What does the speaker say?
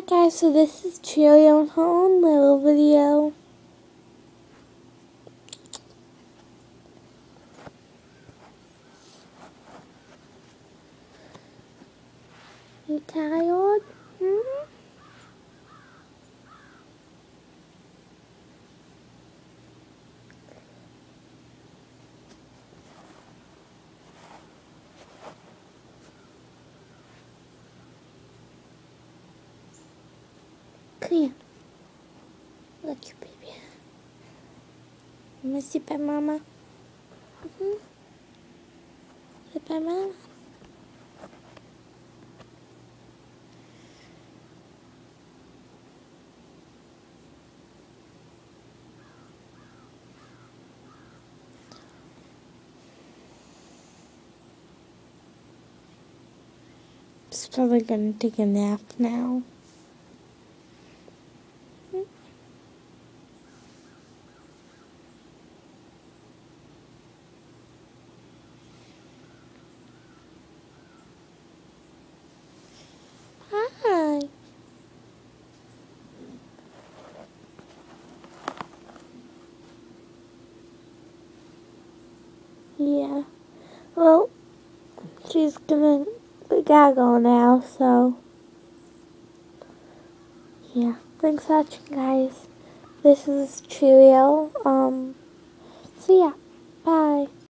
guys, so this is Cheerio and her own little video. You tired? Come here. Look, you baby. You want to sit by Mama? Sit by Mama. She's probably going to take a nap now. Hi. Yeah. Well, she's we gotta go now, so yeah. Thanks for watching, guys. This is Cheerio. So yeah. Bye.